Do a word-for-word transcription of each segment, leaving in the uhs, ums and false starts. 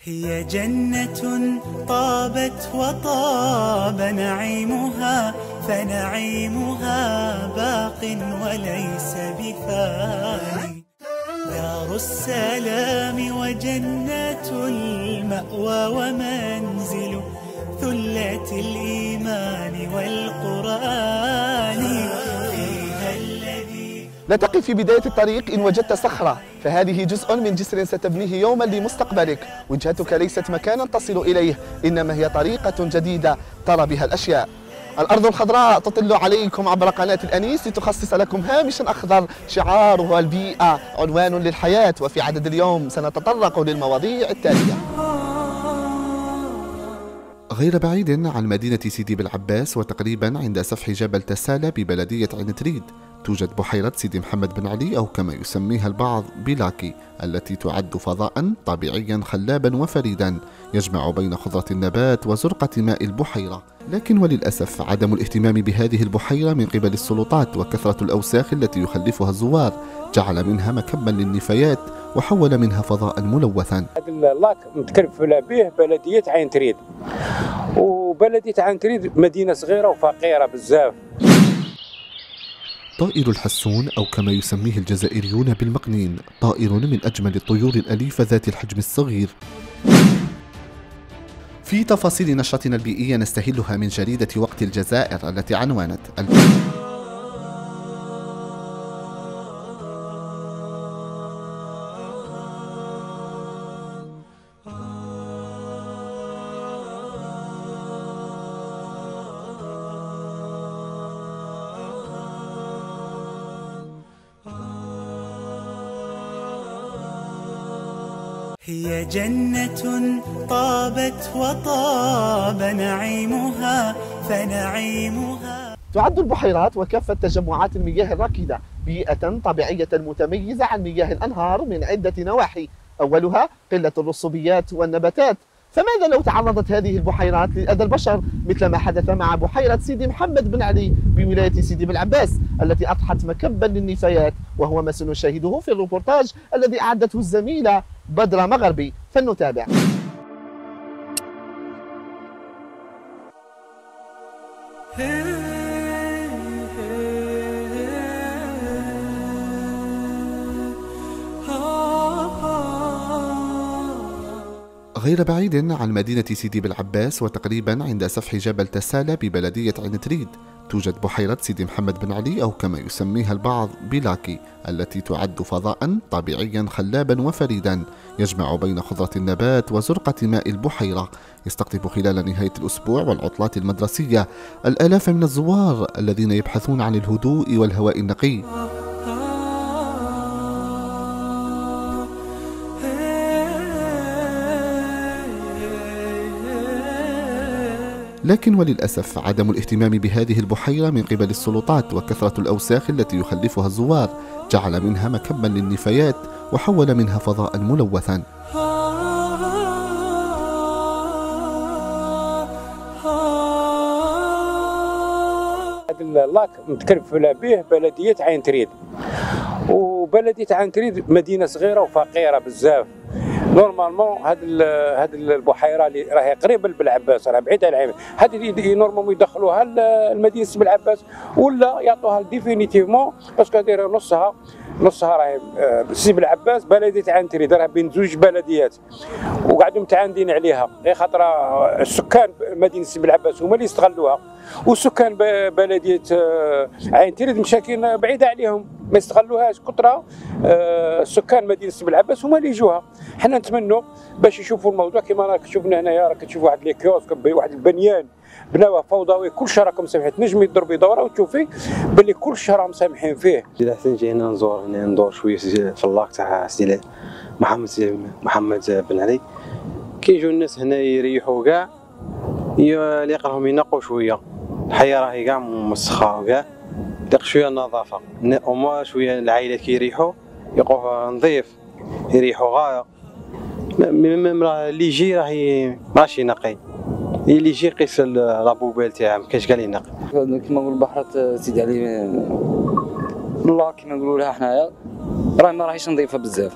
هي جنة طابت وطاب نعيمها، فنعيمها باق وليس بفاني. دار السلام وجنة المأوى ومنزل ثلة الإيمان والقرآن. فيها الذي لا تقف في بداية الطريق إن وجدت صخرة، فهذه جزء من جسر ستبنيه يوما لمستقبلك. وجهتك ليست مكانا تصل إليه، إنما هي طريقة جديدة ترى بها الأشياء. الأرض الخضراء تطل عليكم عبر قناة الأنيس لتخصص لكم هامشا أخضر شعاره البيئة عنوان للحياة. وفي عدد اليوم سنتطرق للمواضيع التالية. غير بعيد عن مدينة سيدي بالعباس وتقريبا عند سفح جبل تسالة ببلدية عين تريد توجد بحيرة سيدي محمد بن علي، أو كما يسميها البعض بلاكي، التي تعد فضاء طبيعيا خلابا وفريدا يجمع بين خضرة النبات وزرقة ماء البحيرة. لكن وللأسف عدم الاهتمام بهذه البحيرة من قبل السلطات وكثرة الأوساخ التي يخلفها الزوار جعل منها مكبا للنفايات وحول منها فضاء ملوثا. هذا اللاك متكلفل به بلدية عين تريد، وبلدية عين تريد مدينة صغيرة وفقيرة بزاف. طائر الحسون، أو كما يسميه الجزائريون بالمقنين، طائر من أجمل الطيور الأليفة ذات الحجم الصغير. في تفاصيل نشرتنا البيئية نستهلها من جريدة وقت الجزائر التي عنوانت هي جنة طابت وطاب نعيمها، فنعيمها. تعد البحيرات وكافة تجمعات المياه الراكدة بيئة طبيعية متميزة عن مياه الأنهار من عدة نواحي، أولها قلة الرسوبيات والنباتات. فماذا لو تعرضت هذه البحيرات لأذى البشر مثل ما حدث مع بحيرة سيدي محمد بن علي بولاية سيدي بالعباس التي أضحت مكبا للنفايات، وهو ما سنشاهده في الروبورتاج الذي أعدته الزميلة بدر مغربي. فلنتابع. غير بعيد عن مدينة سيدي بالعباس وتقريبا عند سفح جبل تسالة ببلدية عين تريد توجد بحيرة سيدي محمد بن علي، أو كما يسميها البعض بلاكي، التي تعد فضاء طبيعيا خلابا وفريدا يجمع بين خضرة النبات وزرقة ماء البحيرة. يستقطب خلال نهاية الأسبوع والعطلات المدرسية الآلاف من الزوار الذين يبحثون عن الهدوء والهواء النقي. لكن وللأسف عدم الاهتمام بهذه البحيرة من قبل السلطات وكثرة الأوساخ التي يخلفها الزوار جعل منها مكبا للنفايات وحول منها فضاء ملوثا. هذا اللاك متكلفل به بلدية عين تريد، وبلدية عين تريد مدينة صغيرة وفقيرة بزاف. نورمالمون هاد هاد البحيره اللي راهي قريبه لبالعباس، راه بعيده على العين، هذه نورمالمون يدخلوها لمدينه بالعباس ولا يعطوها ديفينيتيفمون، باسكو دايره نصها نصها راهي سي بالعباس بلديه عين تريد، راه بين زوج بلديات وقاعدين متعاندين عليها، غير خاطر السكان مدينه سي بالعباس هما اللي يستغلوها، والسكان بلديه عين تريد مشاكين بعيده عليهم ما يستغلوهاش. كثره سكان مدينه سي بالعباس هما اللي يجوها. حنا نتمنوا باش يشوفوا الموضوع كما راك شفنا هنايا، راك تشوف واحد لي كيوسك واحد البنيان بناوه فوضوي، كل شيء راكم سامحين، تنجم يضرب يدوره وتشوفي باللي كل شيء راهم سامحين فيه. اذا حسن جينا نزور هنا ندور شويه في اللاك تاع سيدي محمد محمد بن علي، كيجوا الناس هنا يريحوا كاع، يليق ينقوا شويه، الحياه راهي كاع مسخه وكاع، دق شويه النظافه، وما شويه العائلات كيريحوا يلقوه نظيف، يريحوا غايه. اللي يجي راهي ماشي نقي، اللي يجي يقيس لابوبيل تاعها مكانش كاع اللي ينقي. كيما نقول بحيرة سيدي علي الله كيما نقولوا لها حنايا راهي ما راهيش نظيفه بزاف،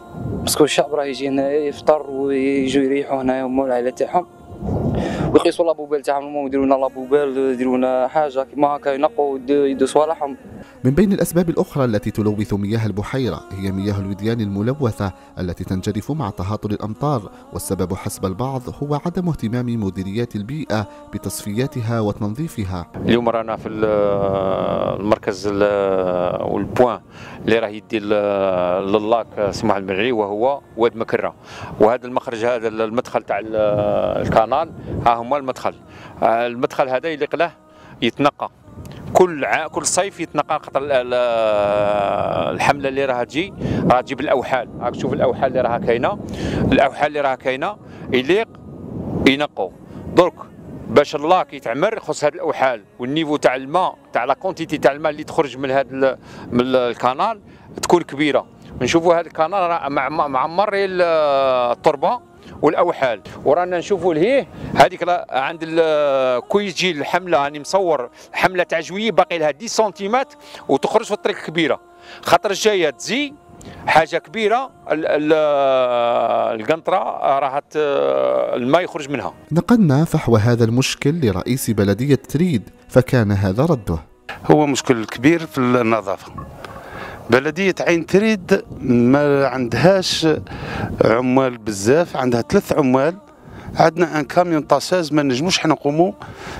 باسكو الشعب راه يجي هنايا يفطر ويجوا يريحوا هنايا هما والعائله تاعهم ويقيسوا لابوبال تاعهم ويديروا لنا لابوبال يديروا لنا حاجه كيما هكا ينقوا يدوا صوالحهم. من بين الأسباب الأخرى التي تلوث مياه البحيرة هي مياه الوديان الملوثة التي تنجرف مع تهاطل الأمطار، والسبب حسب البعض هو عدم اهتمام مديريات البيئة بتصفياتها وتنظيفها. اليوم رانا في المركز والبوان اللي راه يدي للاك سي محمد بن علي وهو واد مكرة، وهذا المخرج هذا المدخل تاع الكانال ها هما المدخل المدخل هذا يليق له يتنقى كل ع... كل صيف يتنقى خاطر الحمله اللي راها تجي راها تجيب الاوحال. راك تشوف الاوحال اللي راها كاينه، الاوحال اللي راها كاينه يليق ينقوا درك باش اللاك يتعمر. خص هاد الاوحال والنيفو تاع الماء تاع لا كونتيتي تاع الماء اللي تخرج من هذا من الكانال تكون كبيره. نشوفوا هذا الكانال راه معمر التربه والاوحال، ورانا نشوفوا لهيه هذيك عند كي تجي الحمله راني مصور حمله تاع جويه باقي لها عشرة سنتيمتر وتخرج في الطريق كبيره. خاطر الجايه تزي حاجه كبيره القنطره راها الماء يخرج منها. نقلنا فحوى هذا المشكل لرئيس بلديه تريد فكان هذا رده. هو مشكل كبير في النظافه. بلدية عين تريد ما عندهاش عمال بزاف، عندها ثلاث عمال. عندنا ان كاميون طاساز ما نجموش حنا نقوموا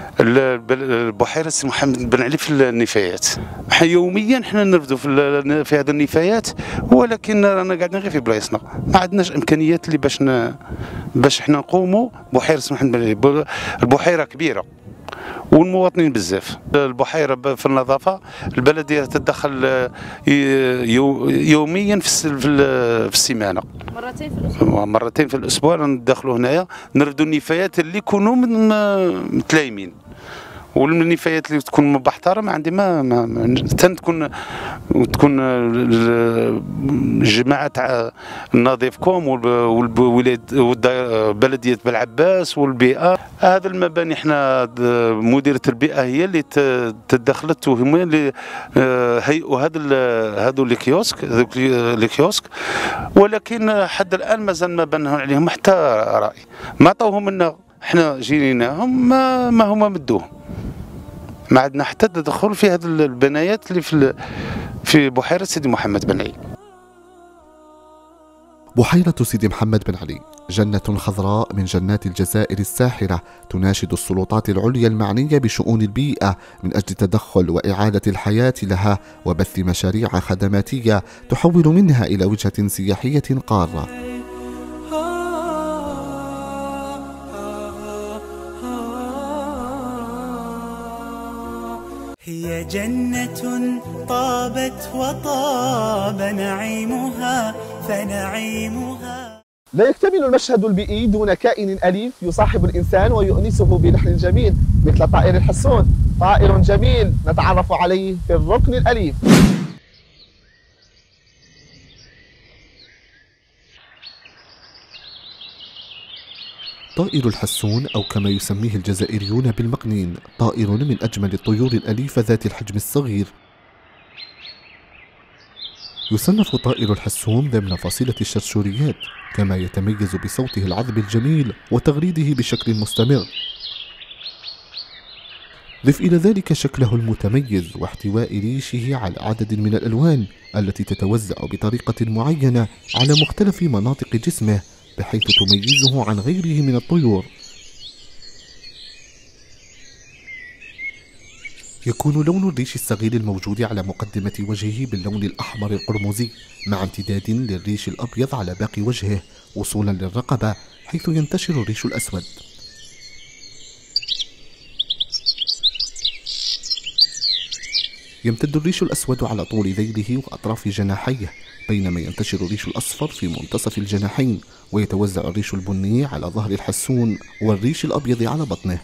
البحيره سي محمد بن علي في النفايات. يوميا حنا نرفدوا في في هذه النفايات، ولكن رانا قاعدين غير في بلايصنا، ما عندناش امكانيات اللي باش ن... باش حنا نقوموا بحيره سي محمد بن علي. البحيره كبيره والمواطنين بزاف. البحيره في النظافه البلديه تتدخل يوميا في في السيمانه مرتين في الاسبوع مرتين في الاسبوع ندخلوا هنايا نردوا النفايات اللي يكونوا متلايمين، والنفايات اللي تكون مبحتره ما عندي ما, ما, ما تكون تكون الجماعه تاع النظيفكم والولاد بلديه بلعباس والبيئه. هذا المباني احنا مديريه البيئه هي اللي تدخلت وهما اللي هيئوا هذا هذو الكيوسك الكيوسك ولكن حد الان مازال ما بان عليهم حتى راي. ما عطوهم لنا، احنا جيناهم ما, ما هما مدوهم. ما عندنا حتى تدخل في هذه البنايات اللي في في بحيره سيدي محمد بن علي. بحيرة سيدي محمد بن علي جنة خضراء من جنات الجزائر الساحرة، تناشد السلطات العليا المعنية بشؤون البيئة من أجل تدخل وإعادة الحياة لها وبث مشاريع خدماتية تحول منها إلى وجهة سياحية قارة. هي جنة طابت وطاب نعيمها فنعيمها. لا يكتمل المشهد البيئي دون كائن أليف يصاحب الإنسان ويؤنسه بلحن جميل مثل طائر الحسون، طائر جميل نتعرف عليه في الركن الأليف. طائر الحسون أو كما يسميه الجزائريون بالمقنين، طائر من أجمل الطيور الأليفة ذات الحجم الصغير. يصنف طائر الحسون ضمن فصيلة الشرشوريات، كما يتميز بصوته العذب الجميل وتغريده بشكل مستمر. ضف إلى ذلك شكله المتميز واحتواء ريشه على عدد من الألوان التي تتوزع بطريقة معينة على مختلف مناطق جسمه بحيث تميزه عن غيره من الطيور. يكون لون الريش الصغير الموجود على مقدمة وجهه باللون الأحمر القرمزي مع امتداد للريش الأبيض على باقي وجهه وصولا للرقبة حيث ينتشر الريش الأسود. يمتد الريش الأسود على طول ذيله وأطراف جناحيه، بينما ينتشر الريش الأصفر في منتصف الجناحين، ويتوزع الريش البني على ظهر الحسون والريش الأبيض على بطنه.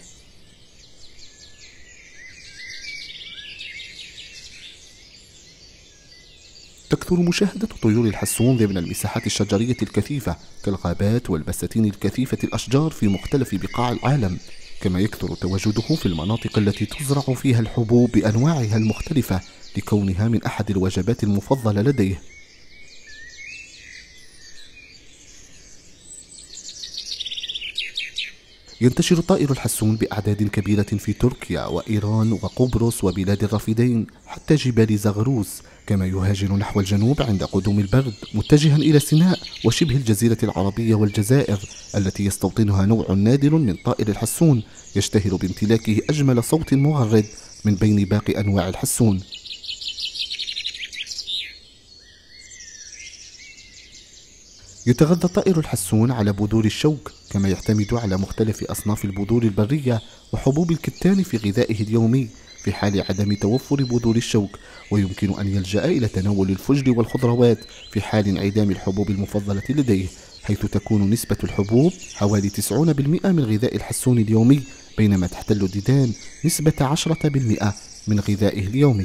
تكثر مشاهدة طيور الحسون ضمن المساحات الشجرية الكثيفة كالغابات والبساتين الكثيفة الأشجار في مختلف بقاع العالم، كما يكثر تواجده في المناطق التي تزرع فيها الحبوب بأنواعها المختلفة لكونها من أحد الوجبات المفضلة لديه. ينتشر طائر الحسون بأعداد كبيرة في تركيا وإيران وقبرص وبلاد الرافدين حتى جبال زغروس، كما يهاجر نحو الجنوب عند قدوم البرد متجها إلى سيناء وشبه الجزيرة العربية والجزائر التي يستوطنها نوع نادر من طائر الحسون يشتهر بامتلاكه أجمل صوت مغرد من بين باقي أنواع الحسون. يتغذى طائر الحسون على بذور الشوك، كما يعتمد على مختلف أصناف البذور البرية وحبوب الكتان في غذائه اليومي في حال عدم توفر بذور الشوك، ويمكن أن يلجأ إلى تناول الفجل والخضروات في حال انعدام الحبوب المفضلة لديه، حيث تكون نسبة الحبوب حوالي تسعين بالمئة من غذاء الحسون اليومي، بينما تحتل الديدان نسبة عشرة بالمئة من غذائه اليومي.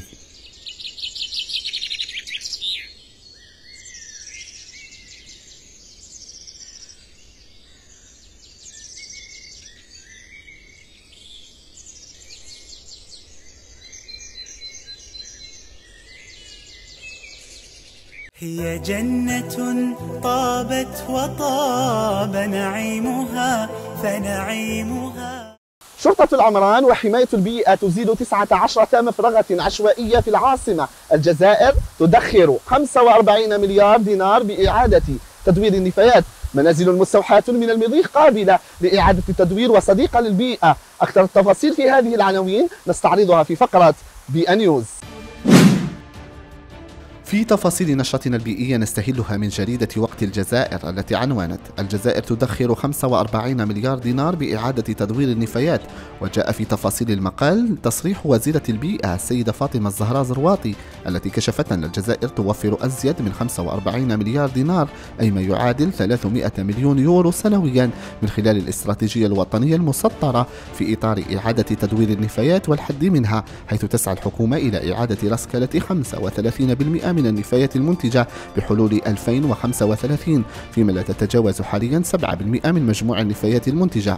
هي جنة طابت وطاب نعيمها فنعيمها. شرطة العمران وحماية البيئة تزيل تسعة عشرة مفرغة عشوائية في العاصمة. الجزائر تدخر خمسة وأربعين مليار دينار بإعادة تدوير النفايات. منازل مستوحاة من المريخ قابلة لإعادة التدوير وصديقة للبيئة. أكثر التفاصيل في هذه العناوين نستعرضها في فقرة بي إن نيوز. في تفاصيل نشرتنا البيئية نستهلها من جريدة وقت الجزائر التي عنونت: الجزائر تدخر خمسة وأربعين مليار دينار بإعادة تدوير النفايات. وجاء في تفاصيل المقال تصريح وزيرة البيئة السيدة فاطمة الزهراء زرواطي التي كشفت أن الجزائر توفر أزيد من خمسة وأربعين مليار دينار، أي ما يعادل ثلاثمئة مليون يورو سنويا، من خلال الاستراتيجية الوطنية المسطرة في إطار إعادة تدوير النفايات والحد منها، حيث تسعى الحكومة إلى إعادة رسكلة خمسة وثلاثين بالمئة من النفايات المنتجة بحلول ألفين وخمسة وثلاثين، فيما لا تتجاوز حاليا سبعة بالمئة من مجموع النفايات المنتجة.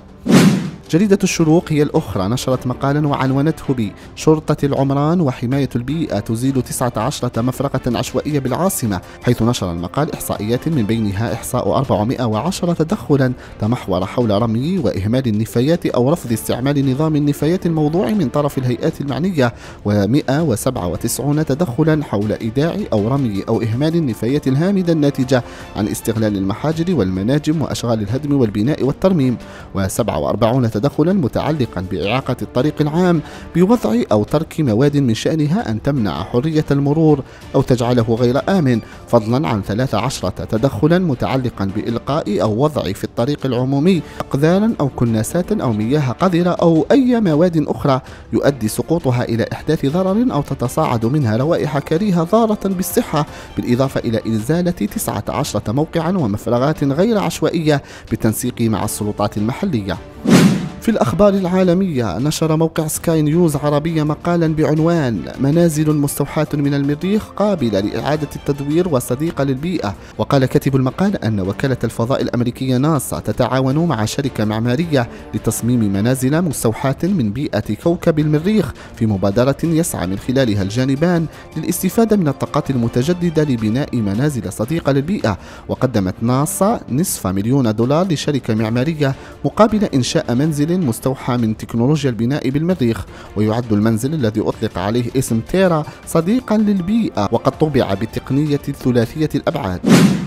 جريدة الشروق هي الأخرى نشرت مقالا وعنونته بشرطة العمران وحماية البيئة تزيل تسعة عشرة مفرغة عشوائية بالعاصمة، حيث نشر المقال إحصائيات من بينها إحصاء أربعمئة وعشرة تدخلا تمحور حول رمي وإهمال النفايات أو رفض استعمال نظام النفايات الموضوع من طرف الهيئات المعنية، ومئة وسبعة وتسعين تدخلا حول إيداع أو رمي أو إهمال النفايات الهامدة الناتجة عن استغلال المحاجر والمناجم وأشغال الهدم والبناء والترميم، وسبعة وأربعين تدخلا متعلقا بإعاقة الطريق العام بوضع أو ترك مواد من شأنها أن تمنع حرية المرور أو تجعله غير آمن، فضلا عن ثلاث عشرة تدخلا متعلقا بإلقاء أو وضع في الطريق العمومي أقذارا أو كناسات أو مياه قذرة أو أي مواد أخرى يؤدي سقوطها إلى إحداث ضرر أو تتصاعد منها روائح كريهة ضارة بالصحة، بالإضافة إلى إزالة تسعة عشرة موقعا ومفرغات غير عشوائية بالتنسيق مع السلطات المحلية. في الأخبار العالمية نشر موقع سكاي نيوز عربية مقالا بعنوان منازل مستوحاة من المريخ قابلة لإعادة التدوير وصديقة للبيئة. وقال كاتب المقال أن وكالة الفضاء الأمريكية ناسا تتعاون مع شركة معمارية لتصميم منازل مستوحاة من بيئة كوكب المريخ في مبادرة يسعى من خلالها الجانبان للاستفادة من الطاقات المتجددة لبناء منازل صديقة للبيئة. وقدمت ناسا نصف مليون دولار لشركة معمارية مقابل إنشاء منزل مستوحى من تكنولوجيا البناء بالمريخ. ويعد المنزل الذي أطلق عليه اسم تيرا صديقا للبيئة، وقد طبع بالتقنية ثلاثية الأبعاد.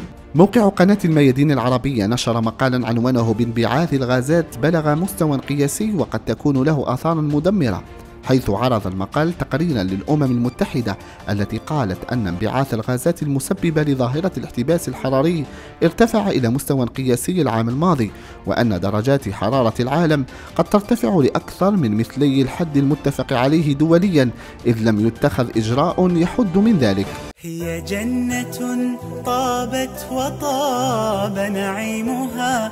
موقع قناة الميادين العربية نشر مقالا عنوانه بانبعاث الغازات بلغ مستوى قياسي وقد تكون له آثارا مدمرة، حيث عرض المقال تقريرا للأمم المتحدة التي قالت أن انبعاث الغازات المسببة لظاهرة الاحتباس الحراري ارتفع إلى مستوى قياسي العام الماضي، وأن درجات حرارة العالم قد ترتفع لأكثر من مثلي الحد المتفق عليه دوليا، إذ لم يتخذ إجراء يحد من ذلك. هي جنة طابت وطاب نعيمها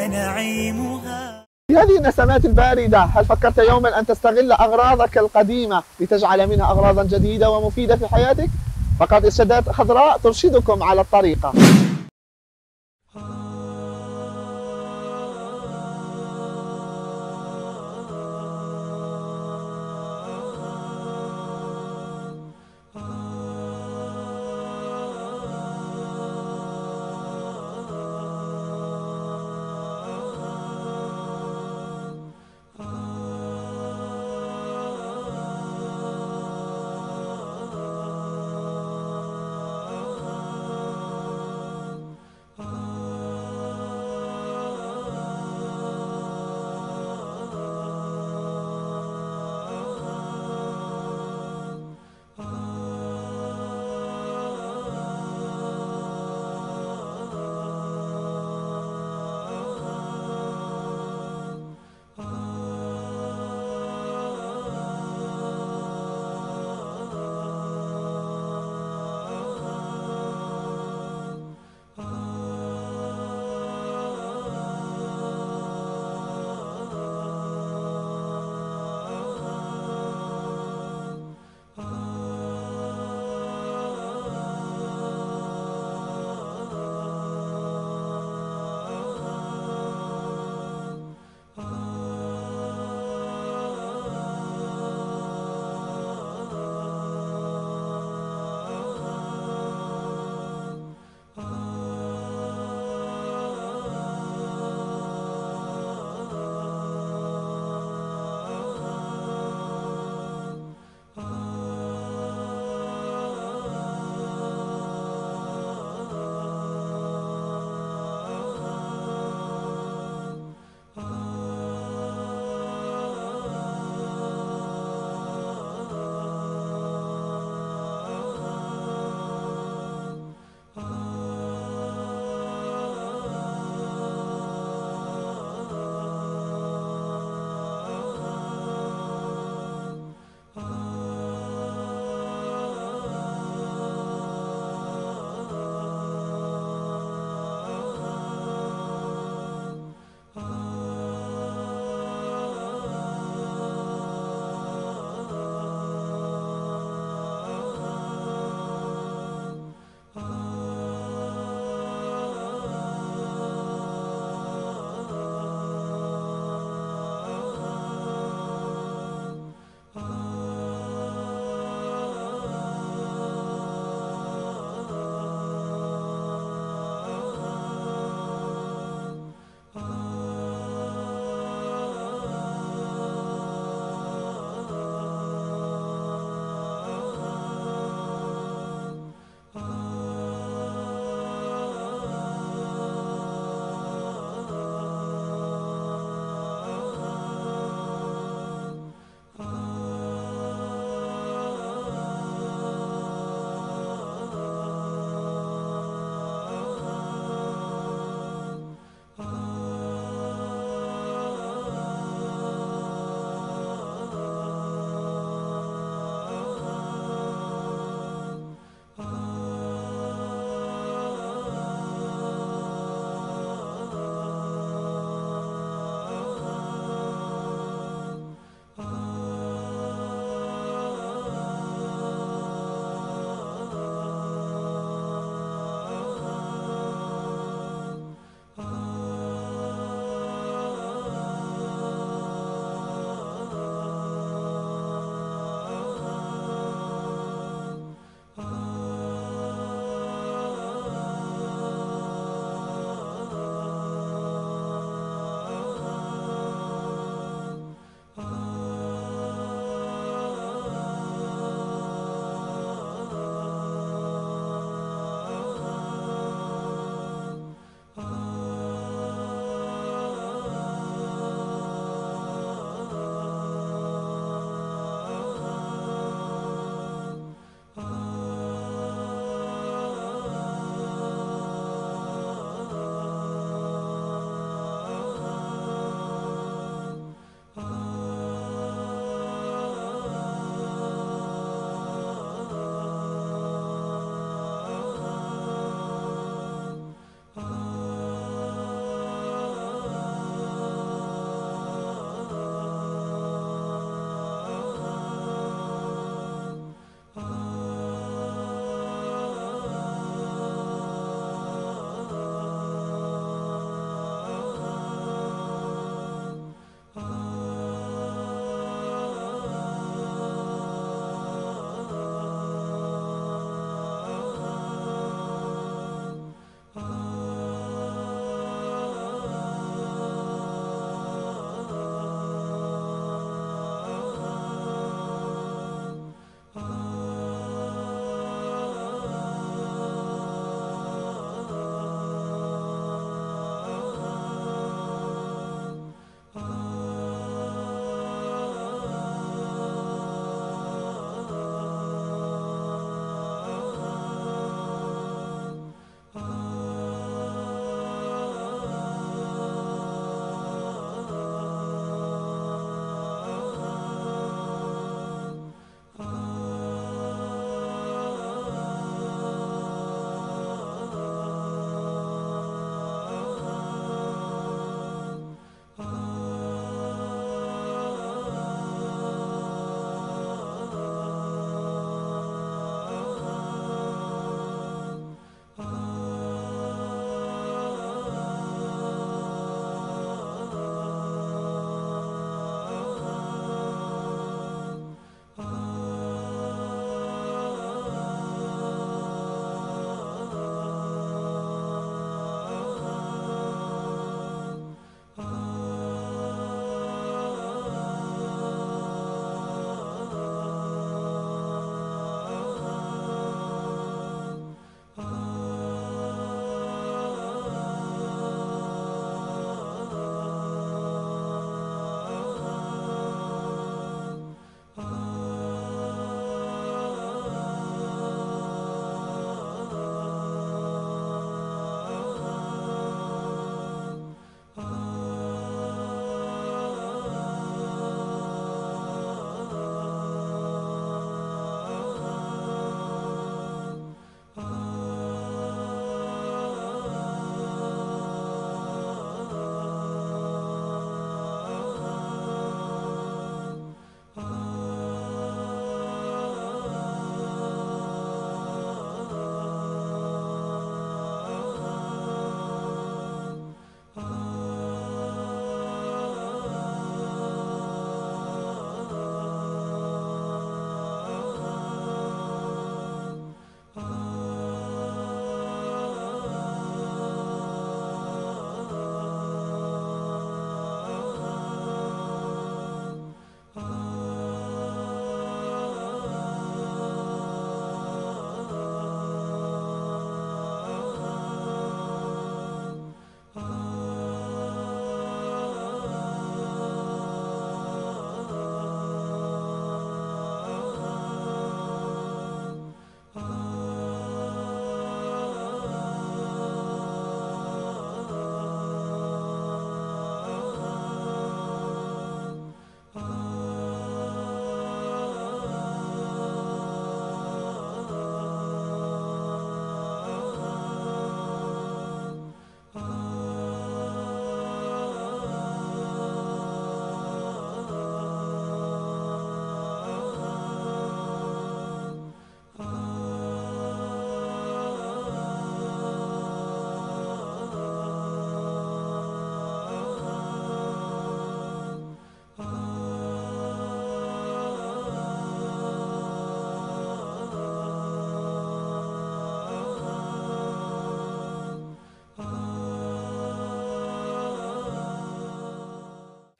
فنعيمها. في هذه النسمات الباردة هل فكرت يوما أن تستغل أغراضك القديمة لتجعل منها أغراضا جديدة ومفيدة في حياتك؟ فقط إرشادات خضراء ترشدكم على الطريقة.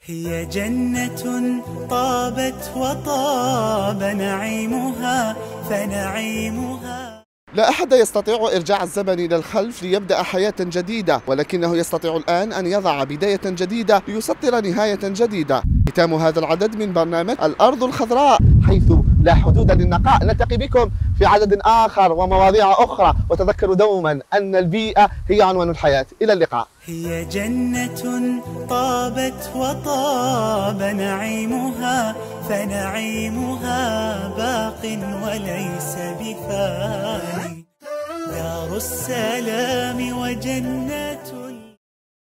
هي جنة طابت وطاب نعيمها فنعيمها. لا أحد يستطيع إرجاع الزمن إلى الخلف ليبدأ حياة جديدة، ولكنه يستطيع الآن أن يضع بداية جديدة ليسطر نهاية جديدة. ختام هذا العدد من برنامج الأرض الخضراء، حيث لا حدود للنقاء. نلتقي بكم في عدد آخر ومواضيع أخرى، وتذكروا دوما أن البيئة هي عنوان الحياة. إلى اللقاء. هي جنة طابت وطاب نعيمها فنعيمها باق وليس بفاني. دار السلام وجنة